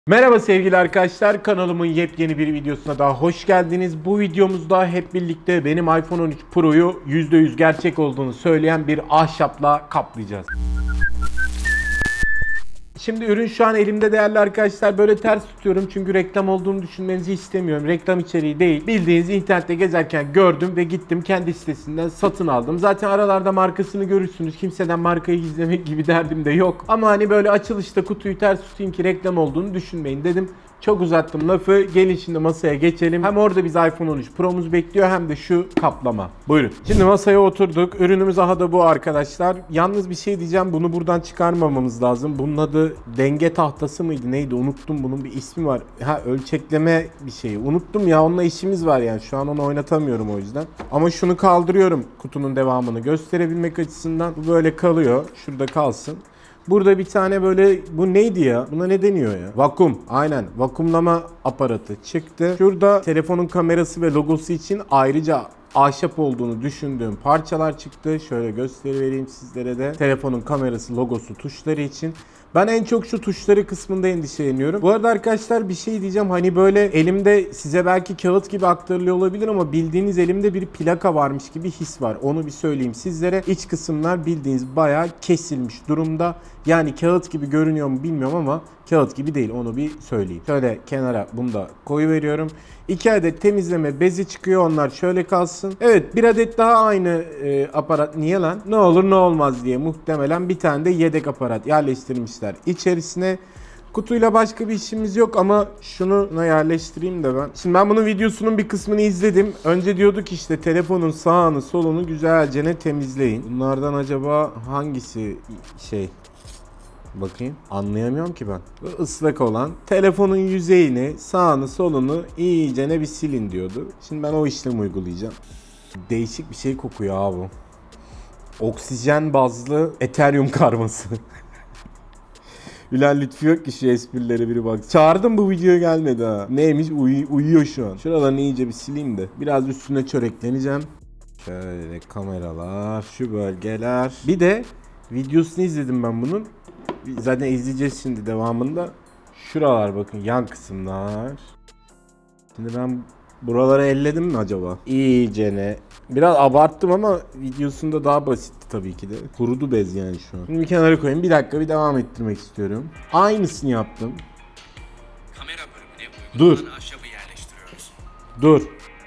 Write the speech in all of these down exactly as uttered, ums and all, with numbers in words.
Merhaba sevgili arkadaşlar, kanalımın yepyeni bir videosuna daha hoş geldiniz. Bu videomuzda hep birlikte benim iPhone on üç Pro'yu yüzde yüz gerçek olduğunu söyleyen bir ahşapla kaplayacağız. Şimdi ürün şu an elimde değerli arkadaşlar, böyle ters tutuyorum çünkü reklam olduğunu düşünmenizi istemiyorum. Reklam içeriği değil. Bildiğiniz internette gezerken gördüm ve gittim kendi sitesinden satın aldım. Zaten aralarda markasını görürsünüz. Kimseden markayı gizlemek gibi derdim de yok. Ama hani böyle açılışta kutuyu ters tutayım ki reklam olduğunu düşünmeyin dedim. Çok uzattım lafı. Gelin şimdi masaya geçelim. Hem orada biz iPhone on üç Pro'muz bekliyor hem de şu kaplama. Buyurun. Şimdi masaya oturduk. Ürünümüz aha da bu arkadaşlar. Yalnız bir şey diyeceğim. Bunu buradan çıkarmamamız lazım. Bunun adı denge tahtası mıydı? Neydi? Unuttum. Bunun bir ismi var. Ha, ölçekleme bir şeyi. Unuttum ya. Onunla işimiz var yani. Şu an onu oynatamıyorum o yüzden. Ama şunu kaldırıyorum kutunun devamını gösterebilmek açısından. Bu böyle kalıyor. Şurada kalsın. Burada bir tane böyle, bu neydi ya? Buna ne deniyor ya? Vakum. Aynen. Vakumlama aparatı çıktı. Şurada telefonun kamerası ve logosu için ayrıca ahşap olduğunu düşündüğüm parçalar çıktı. Şöyle gösterivereyim sizlere de. Telefonun kamerası, logosu, tuşları için. Ben en çok şu tuşları kısmında endişeleniyorum. Bu arada arkadaşlar bir şey diyeceğim. Hani böyle elimde size belki kağıt gibi aktarılıyor olabilir ama bildiğiniz elimde bir plaka varmış gibi his var. Onu bir söyleyeyim sizlere. İç kısımlar bildiğiniz bayağı kesilmiş durumda. Yani kağıt gibi görünüyor mu bilmiyorum ama kağıt gibi değil, onu bir söyleyeyim. Şöyle kenara bunu da koyuveriyorum. İki adet temizleme bezi çıkıyor, onlar şöyle kalsın. Evet, bir adet daha aynı e, aparat, niye lan? Ne olur ne olmaz diye muhtemelen bir tane de yedek aparat yerleştirmişler içerisine. Kutuyla başka bir işimiz yok ama şunu yerleştireyim de ben. Şimdi ben bunun videosunun bir kısmını izledim. Önce diyorduk işte telefonun sağını solunu güzelce temizleyin. Bunlardan acaba hangisi şey? Bakayım. Anlayamıyorum ki ben. Bu ıslak olan telefonun yüzeyini, sağını, solunu iyicene bir silin diyordu. Şimdi ben o işlemi uygulayacağım. Değişik bir şey kokuyor abi bu. Oksijen bazlı Ethereum karması. Bilal lütfu yok ki şu esprilere biri bak. Çağırdım, bu videoya gelmedi ha. Neymiş? Uy uyuyor şu an. Şuralarını iyice bir sileyim de. Biraz üstüne çörekleneceğim. Şöyle kameralar, şu bölgeler. Bir de videosunu izledim ben bunun. Zaten izleyeceğiz şimdi devamında. Şuralar bakın, yan kısımlar. Şimdi ben buraları elledim mi acaba? İyicene. Biraz abarttım ama videosunda daha basitti tabii ki de. Kurudu bez yani şu an. Şimdi bir kenara koyayım. Bir dakika, bir devam ettirmek istiyorum. Aynısını yaptım. Kamera bölümüne uygulanan Dur. ahşabı yerleştiriyoruz. Dur.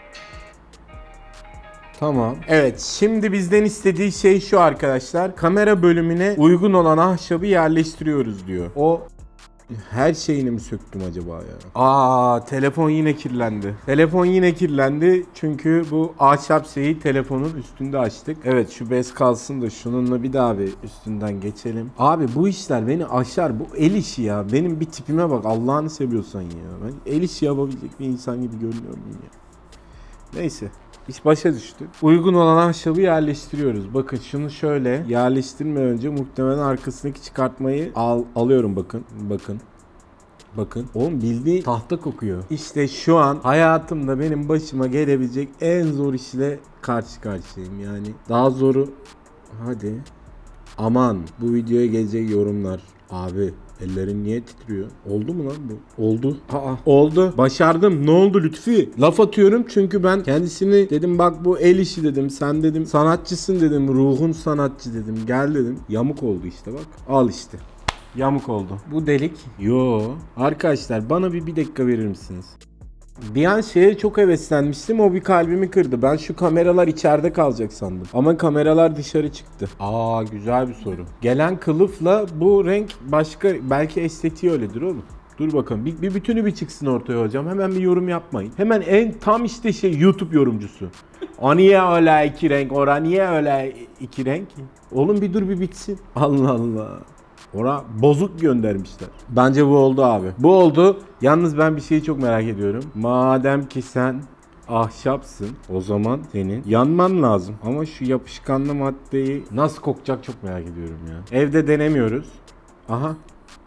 Tamam. Evet, şimdi bizden istediği şey şu arkadaşlar. Kamera bölümüne uygun olan ahşabı yerleştiriyoruz diyor. O her şeyini mi söktüm acaba ya? Aa, telefon yine kirlendi. Telefon yine kirlendi çünkü bu ahşap şeyi telefonun üstünde açtık. Evet, şu bez kalsın da şununla bir daha bir üstünden geçelim. Abi bu işler beni aşar. Bu el işi ya. Benim bir tipime bak, Allah'ını seviyorsan ya. Ben el işi yapabilecek bir insan gibi görünüyorum ya. Neyse. İş başa düştü. Uygun olan ahşabı yerleştiriyoruz. Bakın şunu şöyle yerleştirme önce muhtemelen arkasındaki çıkartmayı al, alıyorum bakın. Bakın. Bakın. Oğlum bildiğin tahta kokuyor. İşte şu an hayatımda benim başıma gelebilecek en zor işle karşı karşıyayım. Yani daha zoru. Hadi. Aman, bu videoya gelecek yorumlar. Abi ellerin niye titriyor? Oldu mu lan bu? Oldu. Aa, oldu. Başardım. Ne oldu Lütfi? Laf atıyorum çünkü ben kendisini dedim, bak bu el işi dedim. Sen dedim sanatçısın dedim. Ruhun sanatçı dedim. Gel dedim. Yamuk oldu işte bak. Al işte. Yamuk oldu. Bu delik. Yo. Arkadaşlar bana bir, bir dakika verir misiniz? Bir an şeye çok heveslenmiştim, o bir kalbimi kırdı. Ben şu kameralar içeride kalacak sandım. Ama kameralar dışarı çıktı. Aa, güzel bir soru. Gelen kılıfla bu renk başka, belki estetiği öyledir oğlum. Dur bakalım. Bir, bir bütünü bir çıksın ortaya hocam. Hemen bir yorum yapmayın. Hemen en tam işte şey YouTube yorumcusu. O niye öyle iki renk? Ora niye öyle iki renk? Oğlum bir dur bir bitsin. Allah Allah. Ona bozuk göndermişler. Bence bu oldu abi. Bu oldu. Yalnız ben bir şeyi çok merak ediyorum. Madem ki sen ahşapsın, o zaman senin yanman lazım. Ama şu yapışkanlı maddeyi nasıl kokacak çok merak ediyorum ya. Evde denemiyoruz. Aha.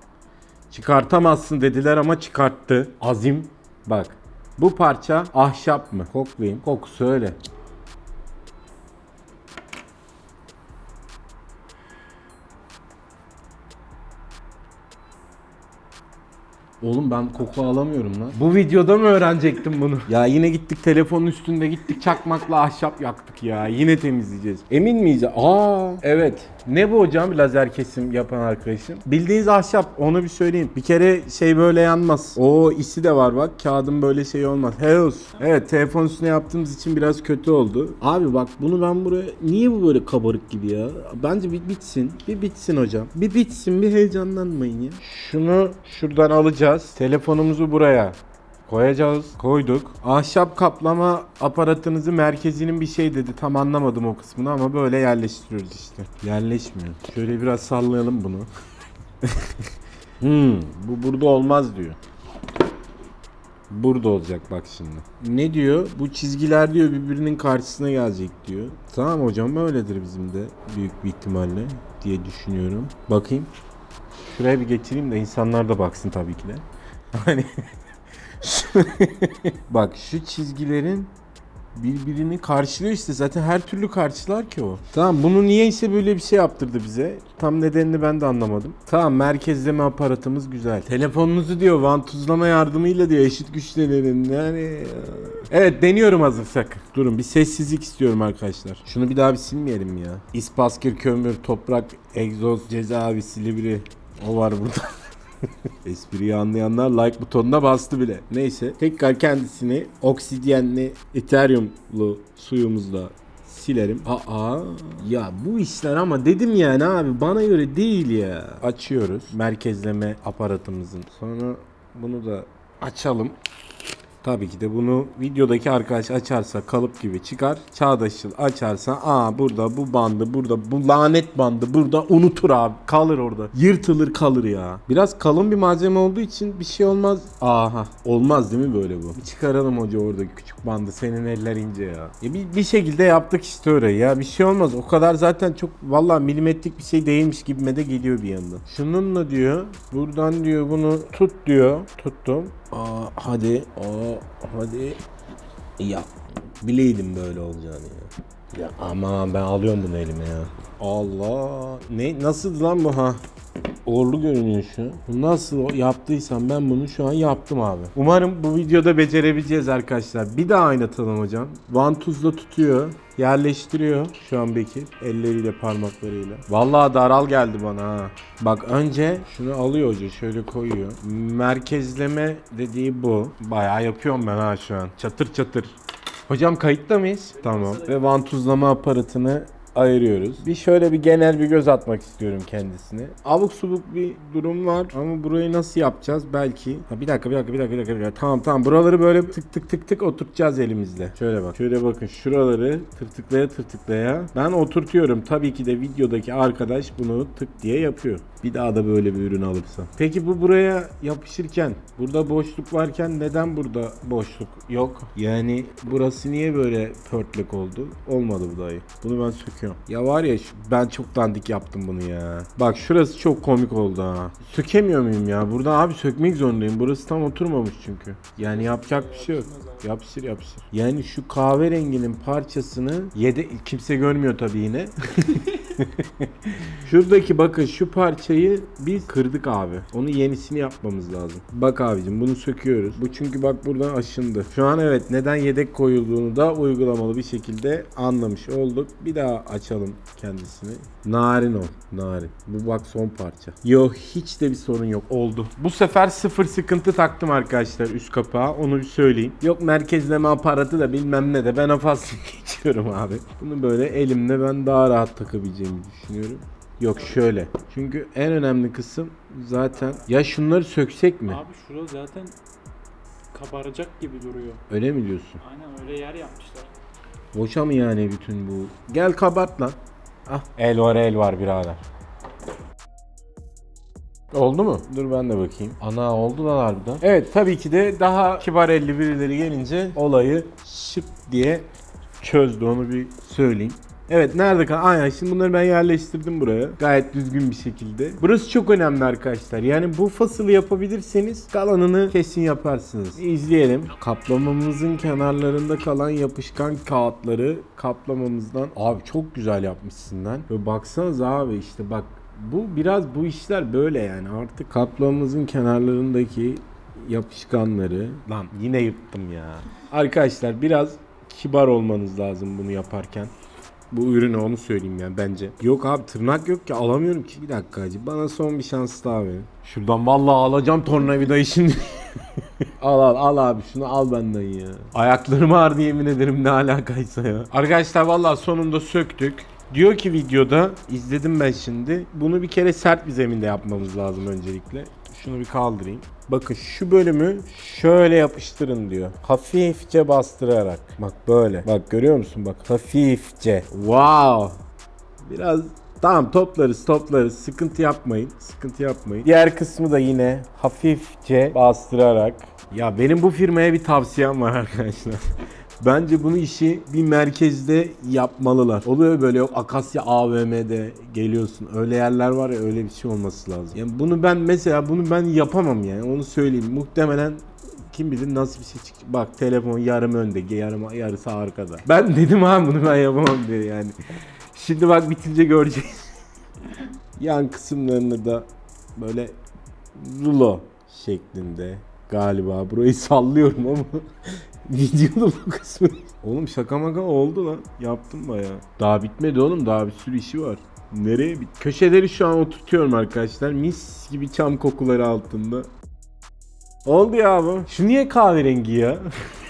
Çıkartamazsın dediler ama çıkarttı. Azim. Bak. Bu parça ahşap mı? Koklayayım. Kokusu öyle. Oğlum ben koku alamıyorum lan. Bu videoda mı öğrenecektim bunu? Ya yine gittik telefonun üstünde gittik çakmakla ahşap yaktık ya. Yine temizleyeceğiz. Emin miyiz? Aa evet. Ne bu hocam lazer kesim yapan arkadaşım? Bildiğiniz ahşap, onu bir söyleyeyim. Bir kere şey böyle yanmaz. O isi de var bak. Kağıdın böyle şey olmaz. Heus. Evet, telefon üstüne yaptığımız için biraz kötü oldu. Abi bak bunu ben buraya niye bu böyle kabarık gibi ya? Bence bir bitsin. Bir bitsin hocam. Bir bitsin, bir heyecanlanmayın ya. Şunu şuradan alacağız. Telefonumuzu buraya koyacağız. Koyduk. Ahşap kaplama aparatınızı merkezinin bir şey dedi. Tam anlamadım o kısmını ama böyle yerleştiriyoruz işte. Yerleşmiyor. Şöyle biraz sallayalım bunu. hmm, bu burada olmaz diyor. Burada olacak bak şimdi. Ne diyor? Bu çizgiler diyor birbirinin karşısına gelecek diyor. Tamam hocam, öyledir bizim de büyük bir ihtimalle diye düşünüyorum. Bakayım. Şuraya bir getireyim de insanlar da baksın tabii ki de. Hani bak şu çizgilerin birbirini karşılıyor işte, zaten her türlü karşılar ki o. Tamam, bunu niyeyse böyle bir şey yaptırdı bize. Tam nedenini ben de anlamadım. Tamam, merkezleme aparatımız güzel. Telefonunuzu diyor vantuzlama yardımıyla diyor eşit güçlerin yani. Evet, deniyorum hazırsak. Durun, bir sessizlik istiyorum arkadaşlar. Şunu bir daha bir silmeyelim ya. İspaskır, kömür, toprak, egzoz, cezaevi, silivri. O var burada. Espriyi anlayanlar like butonuna bastı bile. Neyse. Tekrar kendisini obsidyenli ethereumlu suyumuzla silerim. Aa ya bu işler ama dedim yani abi, bana göre değil ya. Açıyoruz merkezleme aparatımızın. Sonra bunu da açalım. Tabii ki de bunu videodaki arkadaş açarsa kalıp gibi çıkar. Çağdaş'ın açarsa aa burada bu bandı, burada bu lanet bandı burada unutur abi. Kalır orada. Yırtılır kalır ya. Biraz kalın bir malzeme olduğu için bir şey olmaz. Aha. Olmaz değil mi böyle bu? Bir çıkaralım hoca oradaki küçük bandı. Senin eller ince ya. ya bir, bir şekilde yaptık işte orayı ya. Bir şey olmaz. O kadar zaten çok vallahi milimetrik bir şey değilmiş gibime de geliyor bir yandan. Şununla diyor. Buradan diyor bunu tut diyor. Tuttum. Aa hadi. Aa hadi. Ya bileydim böyle olacağını ya. Ya aman ben alıyorum bunu elime ya. Allah. Ne nasıl lan bu ha? Uğurlu görünüyor şu. Nasıl yaptıysam ben bunu şu an yaptım abi. Umarım bu videoda becerebileceğiz arkadaşlar. Bir daha oynatalım hocam. Vantuzla tutuyor. Yerleştiriyor şu an Bekir. Elleriyle, parmaklarıyla. Vallahi daral geldi bana ha. Bak önce şunu alıyor hoca, şöyle koyuyor. Merkezleme dediği bu. Bayağı yapıyorum ben ha şu an. Çatır çatır. Hocam kayıtta mıyız? Tamam. Ve vantuzlama aparatını ayırıyoruz. Bir şöyle bir genel bir göz atmak istiyorum kendisine. Abuk subuk bir durum var ama burayı nasıl yapacağız belki. Ha, bir dakika bir dakika bir dakika bir dakika. Bir dakika. Tamam tamam, buraları böyle tık tık tık tık oturtacağız elimizle. Şöyle bak. Şöyle bakın, şuraları tırtıklaya tırtıklaya ben oturtuyorum. Tabii ki de videodaki arkadaş bunu tık diye yapıyor. Bir daha da böyle bir ürün alırsa. Peki bu buraya yapışırken, burada boşluk varken neden burada boşluk yok? Yani burası niye böyle pörtlek oldu? Olmadı bu dayı. Bunu ben söküyorum. Ya var ya, ben çok dandik yaptım bunu ya. Bak şurası çok komik oldu ha. Sökemiyor muyum ya? Burada abi sökmek zorundayım. Burası tam oturmamış çünkü. Yani yapacak bir şey yok. Yapışır yapışır. Yani şu kahverenginin parçasını yede kimse görmüyor tabii yine. Şuradaki bakın şu parçayı biz kırdık abi. Onu yenisini yapmamız lazım. Bak abicim bunu söküyoruz. Bu çünkü bak buradan aşındı. Şu an evet neden yedek koyulduğunu da uygulamalı bir şekilde anlamış olduk. Bir daha açalım kendisini. Narin ol. Narin. Bu bak son parça. Yok hiç de bir sorun yok. Oldu. Bu sefer sıfır sıkıntı taktım arkadaşlar üst kapağı. Onu bir söyleyeyim. Yok merkezleme aparatı da bilmem ne de ben afasını geçiyorum abi. Bunu böyle elimle ben daha rahat takabileceğimi düşünüyorum. Yok şöyle. Çünkü en önemli kısım zaten. Ya şunları söksek mi? Abi şurada zaten kabaracak gibi duruyor. Öyle mi diyorsun? Aynen öyle yer yapmışlar. Boşa mı yani bütün bu? Gel kabart lan. Ah. El var el var birader. Oldu mu? Dur ben de bakayım. Ana oldu lan harbiden. Evet tabii ki de daha kibar elli birileri gelince olayı şıp diye çözdü, onu bir söyleyeyim. Evet nerede kal? Aynen şimdi bunları ben yerleştirdim buraya. Gayet düzgün bir şekilde. Burası çok önemli arkadaşlar. Yani bu fasılı yapabilirseniz kalanını kesin yaparsınız. İzleyelim. Kaplamamızın kenarlarında kalan yapışkan kağıtları kaplamamızdan. Abi çok güzel yapmışsın lan. Böyle baksanıza abi işte bak. Bu biraz bu işler böyle yani artık kaplamamızın kenarlarındaki yapışkanları. Lan yine yırttım ya. Arkadaşlar biraz kibar olmanız lazım bunu yaparken. Bu ürünü onu söyleyeyim yani bence. Yok abi tırnak yok ki alamıyorum ki. Bir dakika hacı bana son bir şans daha verin. Şuradan vallahi alacağım tornavidayı şimdi. Al al al abi şunu al benden ya. Ayaklarım ağrıdı yemin ederim ne alakaysa ya. Arkadaşlar vallahi sonunda söktük. Diyor ki videoda izledim ben şimdi. Bunu bir kere sert bir zeminde yapmamız lazım öncelikle. Şunu bir kaldırayım. Bakın şu bölümü şöyle yapıştırın diyor. Hafifçe bastırarak. Bak böyle. Bak görüyor musun? Bak hafifçe. Wow. Biraz tamam toplarız toplarız. Sıkıntı yapmayın. Sıkıntı yapmayın. Diğer kısmı da yine hafifçe bastırarak. Ya benim bu firmaya bir tavsiyem var arkadaşlar. Bence bunu işi bir merkezde yapmalılar. Oluyor böyle yok Akasya A V M'de geliyorsun. Öyle yerler var ya öyle bir şey olması lazım. Yani bunu ben mesela bunu ben yapamam yani onu söyleyeyim. Muhtemelen kim bilir nasıl bir şey çıkacak. Bak telefon yarım önde, yarım yarısı arkada. Ben dedim ha bunu ben yapamam diye yani. Şimdi bak bitince göreceğiz. Yan kısımlarını da böyle rulo şeklinde galiba burayı sallıyorum ama videonun bu kısmı. Oğlum şaka maka oldu lan. Yaptım bayağı. Daha bitmedi oğlum. Daha bir sürü işi var. Nereye bit? Köşeleri şu an oturtuyorum arkadaşlar. Mis gibi çam kokuları altında. Oldu ya bu. Şu niye kahverengi ya?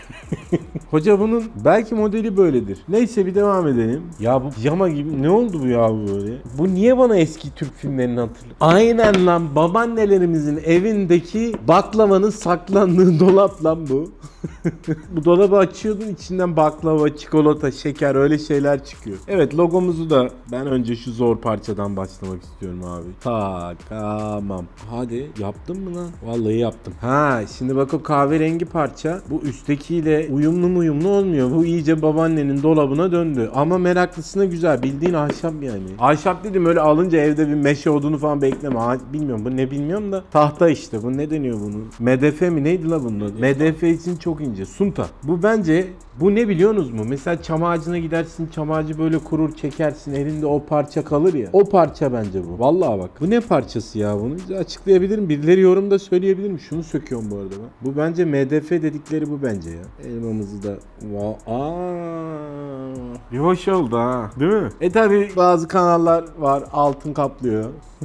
Hoca bunun belki modeli böyledir. Neyse bir devam edelim. Ya bu pijama gibi ne oldu bu ya böyle? Bu niye bana eski Türk filmlerini hatırlıyor? Aynen lan babaannelerimizin evindeki baklavanın saklandığı dolap lan bu. Bu dolabı açıyordun içinden baklava, çikolata, şeker öyle şeyler çıkıyor. Evet logomuzu da ben önce şu zor parçadan başlamak istiyorum abi. Takamam. Hadi yaptın mı lan? Vallahi yaptım. Ha şimdi bak o kahverengi parça bu üsttekiyle uyumlu mu uyumlu olmuyor. Bu iyice babaannenin dolabına döndü. Ama meraklısına güzel. Bildiğin ahşap yani. Ahşap dedim öyle alınca evde bir meşe odunu falan bekleme. Ha, bilmiyorum bu ne bilmiyorum da tahta işte. Bu ne deniyor bunun? M D F mi neydi la bunun adı? M D F için çok ince. Sunta. Bu bence bu ne biliyorsunuz mu? Mesela çam ağacına gidersin. Çam ağacı böyle kurur çekersin. Elinde o parça kalır ya. O parça bence bu. Vallahi bak. Bu ne parçası ya bunu? Bize açıklayabilirim. Birileri yorumda söyleyebilir mi? Şunu söküyorum bu arada ben. Bu bence M D F dedikleri bu bence ya. Elmamızı da Aa, bir hoş oldu ha. Değil mi? E tabi bazı kanallar var altın kaplıyor.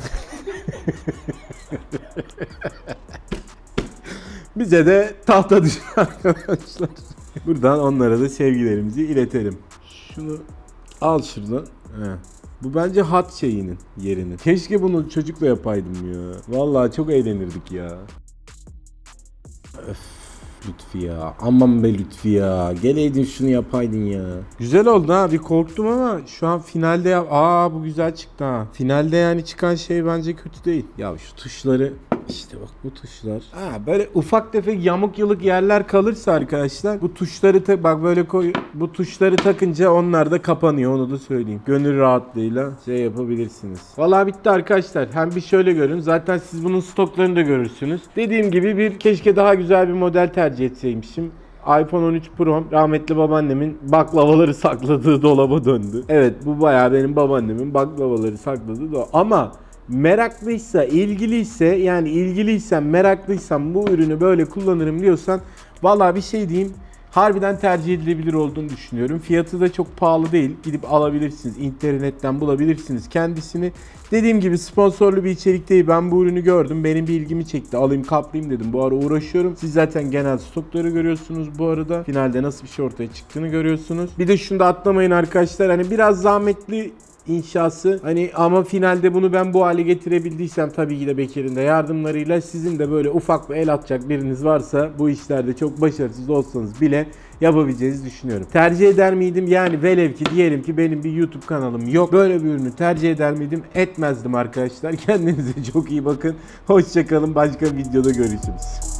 Bize de tahta düşün arkadaşlar. Buradan onlara da sevgilerimizi iletelim. Şunu al şuradan. He. Bu bence hat şeyinin yerinin. Keşke bunu çocukla yapaydım ya. Vallahi çok eğlenirdik ya. Öf. Lütfi ya. Aman be Lütfi ya. Geleydin şunu yapaydın ya. Güzel oldu ha. Bir korktum ama şu an finalde yap. Aa bu güzel çıktı ha. Finalde yani çıkan şey bence kötü değil. Ya şu tuşları işte bak bu tuşlar. Ha böyle ufak tefek yamuk yılık yerler kalırsa arkadaşlar bu tuşları ta bak böyle koy bu tuşları takınca onlar da kapanıyor onu da söyleyeyim. Gönül rahatlığıyla şey yapabilirsiniz. Vallahi bitti arkadaşlar. Hem bir şöyle görün. Zaten siz bunun stoklarını da görürsünüz. Dediğim gibi bir keşke daha güzel bir model tercih etseymişim. iPhone on üç Pro rahmetli babaannemin baklavaları sakladığı dolaba döndü. Evet bu bayağı benim babaannemin baklavaları sakladığı dolap. Ama meraklıysa, ilgiliyse yani ilgiliysen, meraklıysan bu ürünü böyle kullanırım diyorsan vallahi bir şey diyeyim. Harbiden tercih edilebilir olduğunu düşünüyorum. Fiyatı da çok pahalı değil. Gidip alabilirsiniz. İnternetten bulabilirsiniz kendisini. Dediğim gibi sponsorlu bir içerik değil. Ben bu ürünü gördüm. Benim bir ilgimi çekti. Alayım kaplayayım dedim. Bu ara uğraşıyorum. Siz zaten genel stokları görüyorsunuz bu arada. Finalde nasıl bir şey ortaya çıktığını görüyorsunuz. Bir de şunu da atlamayın arkadaşlar. Hani biraz zahmetli inşası hani ama finalde bunu ben bu hale getirebildiysem tabii ki de Bekir'in de yardımlarıyla sizin de böyle ufak bir el atacak biriniz varsa bu işlerde çok başarısız olsanız bile yapabileceğinizi düşünüyorum. Tercih eder miydim? Yani velev ki diyelim ki benim bir YouTube kanalım yok. Böyle bir ürünü tercih eder miydim? Etmezdim arkadaşlar. Kendinize çok iyi bakın. Hoşça kalın. Başka bir videoda görüşürüz.